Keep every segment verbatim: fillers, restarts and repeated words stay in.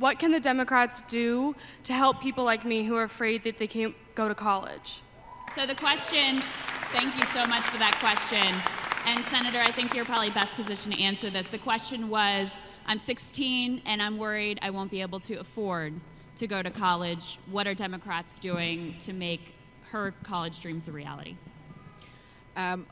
What can the Democrats do to help people like me who are afraid that they can't go to college? So the question, thank you so much for that question. And Senator, I think you're probably best positioned to answer this. The question was, I'm sixteen and I'm worried I won't be able to afford to go to college. What are Democrats doing to make her college dreams a reality? Um,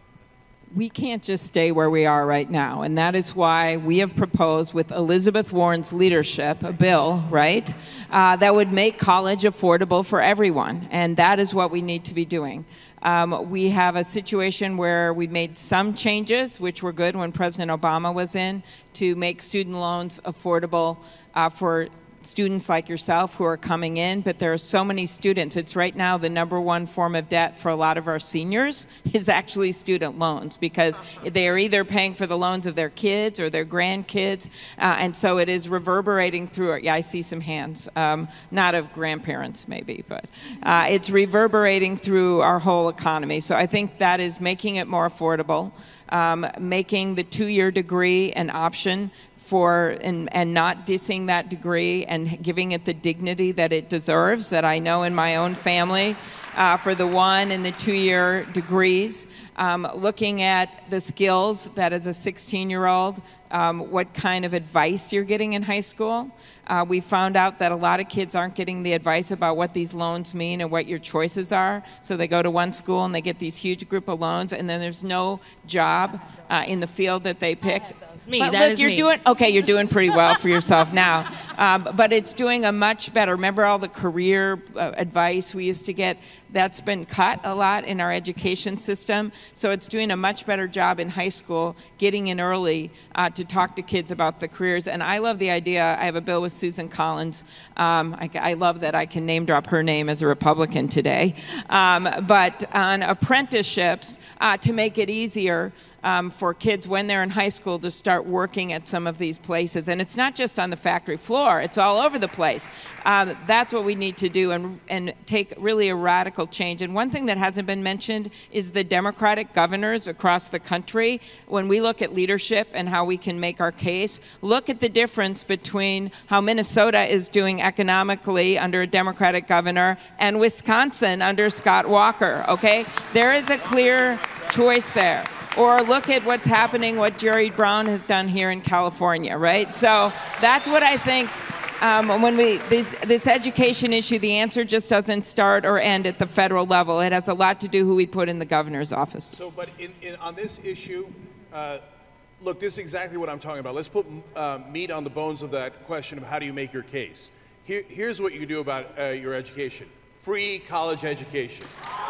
we can't just stay where we are right now, and that is why we have proposed, with Elizabeth Warren's leadership, a bill, right, uh, that would make college affordable for everyone, and that is what we need to be doing. Um, we have a situation where we made some changes, which were good when President Obama was in, to make student loans affordable uh, for students like yourself who are coming in, but there are so many students. It's right now the number one form of debt for a lot of our seniors is actually student loans, because they are either paying for the loans of their kids or their grandkids, uh, and so it is reverberating through it. Yeah, I see some hands, um, not of grandparents maybe, but uh, it's reverberating through our whole economy. So I think that is making it more affordable, um, making the two-year degree an option for, and, and not dissing that degree and giving it the dignity that it deserves, that I know in my own family, uh, for the one and the two-year degrees. Um, looking at the skills that as a sixteen-year-old, um, what kind of advice you're getting in high school. Uh, we found out that a lot of kids aren't getting the advice about what these loans mean and what your choices are. So they go to one school and they get these huge group of loans, and then there's no job uh, in the field that they picked. Me, but that look, is you're me. doing okay. You're doing pretty well for yourself now, um, but it's doing a much better. Remember all the career uh, advice we used to get? That's been cut a lot in our education system. So it's doing a much better job in high school, getting in early uh, to talk to kids about the careers. And I love the idea. I have a bill with Susan Collins. Um, I, I love that I can name drop her name as a Republican today. Um, but on apprenticeships uh, to make it easier Um, for kids when they're in high school to start working at some of these places. And it's not just on the factory floor, it's all over the place. Um, that's what we need to do, and, and take really a radical change. And one thing that hasn't been mentioned is the Democratic governors across the country. When we look at leadership and how we can make our case, look at the difference between how Minnesota is doing economically under a Democratic governor and Wisconsin under Scott Walker, okay? There is a clear choice there. Or look at what's happening, what Jerry Brown has done here in California, right? So that's what I think. Um, when we this this education issue, the answer just doesn't start or end at the federal level. It has a lot to do who we put in the governor's office. So, but in, in on this issue, uh, look, this is exactly what I'm talking about. Let's put uh, meat on the bones of that question of how do you make your case. Here, here's what you can do about uh, your education: free college education.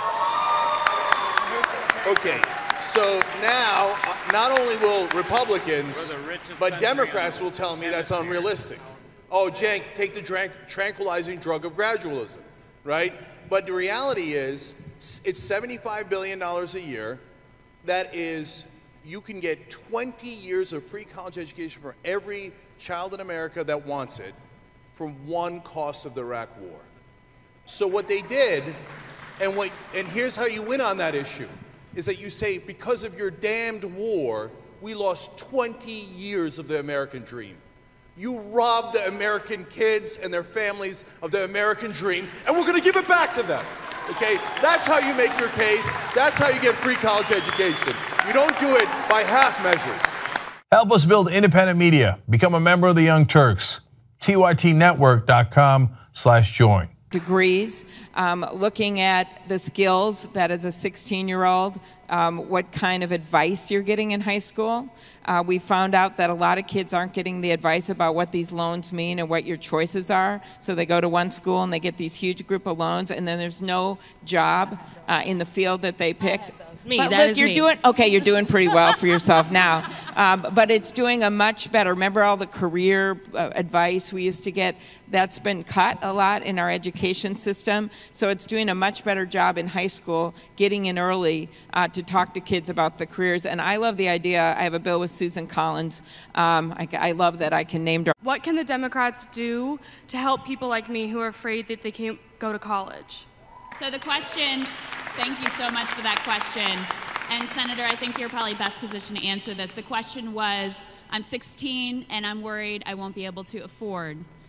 Okay. So now, uh, not only will Republicans, but Democrats will tell me that's unrealistic. Oh, Cenk, take the tranquilizing drug of gradualism, right? But the reality is, it's seventy-five billion dollars a year. That is, you can get twenty years of free college education for every child in America that wants it from one cost of the Iraq War. So what they did, and, what, and here's how you win on that issue, is that you say, because of your damned war, we lost twenty years of the American dream. You robbed the American kids and their families of the American dream, and we're gonna give it back to them, okay? That's how you make your case. That's how you get free college education. You don't do it by half measures. Help us build independent media. Become a member of the Young Turks. T Y T network dot com slash join. Degrees, um, looking at the skills that as a sixteen-year-old, um, what kind of advice you're getting in high school. Uh, we found out that a lot of kids aren't getting the advice about what these loans mean and what your choices are. So they go to one school and they get these huge group of loans, and then there's no job uh, in the field that they picked. Me, but that look, is you're me. doing okay. You're doing pretty well for yourself now, um, but it's doing a much better. Remember all the career uh, advice we used to get? That's been cut a lot in our education system. So it's doing a much better job in high school, getting in early uh, to talk to kids about the careers. And I love the idea. I have a bill with Susan Collins. Um, I, I love that I can name drop. What can the Democrats do to help people like me who are afraid that they can't go to college? So the question, thank you so much for that question. And Senator, I think you're probably best positioned to answer this. The question was, I'm sixteen and I'm worried I won't be able to afford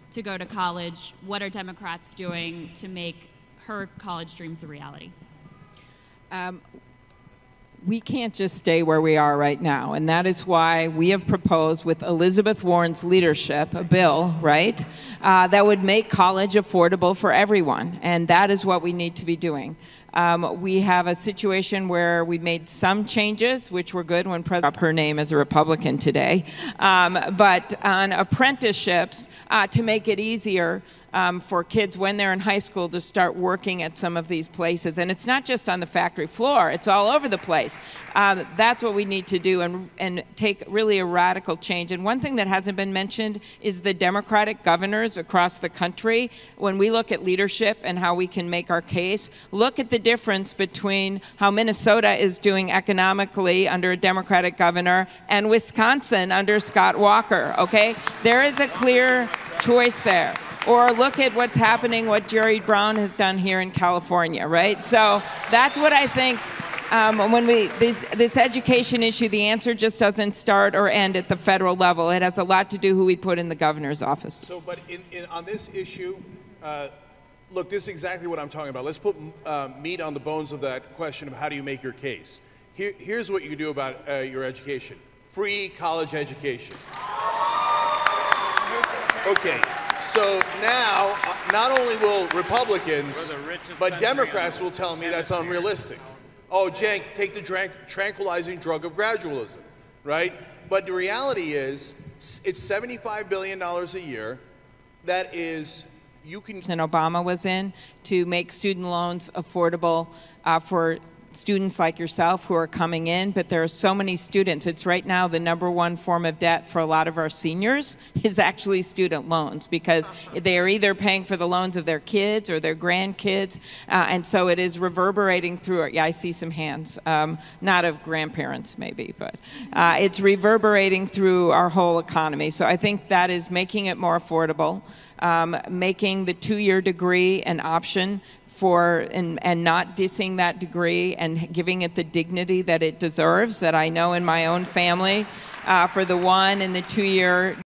to go to college. What are Democrats doing to make her college dreams a reality? Um, we can't just stay where we are right now, and that is why we have proposed, with Elizabeth Warren's leadership, a bill, right, uh, that would make college affordable for everyone, and that is what we need to be doing. Um, we have a situation where we made some changes, which were good when President her name as a Republican today, um, but on apprenticeships uh, to make it easier um, for kids when they're in high school to start working at some of these places. And it's not just on the factory floor, it's all over the place. Um, that's what we need to do and, and take really a radical change. And one thing that hasn't been mentioned is the Democratic governors across the country. When we look at leadership and how we can make our case, look at the difference between how Minnesota is doing economically under a Democratic governor and Wisconsin under Scott Walker, okay? There is a clear choice there. Or look at what's happening, what Jerry Brown has done here in California, right? So that's what I think. Um, when we this this education issue, the answer just doesn't start or end at the federal level. It has a lot to do who we put in the governor's office. So, but in, in, on this issue, uh, look, this is exactly what I'm talking about. Let's put uh, meat on the bones of that question of how do you make your case. Here, here's what you can do about uh, your education: free college education. Okay. So now, uh, not only will Republicans, but Democrats will tell me that's unrealistic. Oh, Cenk, take the drank tranquilizing drug of gradualism, right? But the reality is, it's seventy-five billion dollars a year. That is, you can... And Obama was in to make student loans affordable uh, for students like yourself who are coming in, but there are so many students. It's right now the number one form of debt for a lot of our seniors is actually student loans, because they are either paying for the loans of their kids or their grandkids, uh, and so it is reverberating through it. Yeah, I see some hands, um, not of grandparents maybe, but uh, it's reverberating through our whole economy. So I think that is making it more affordable, um, making the two-year degree an option for and, and not dissing that degree and giving it the dignity that it deserves, that I know in my own family, uh, for the one and the two-year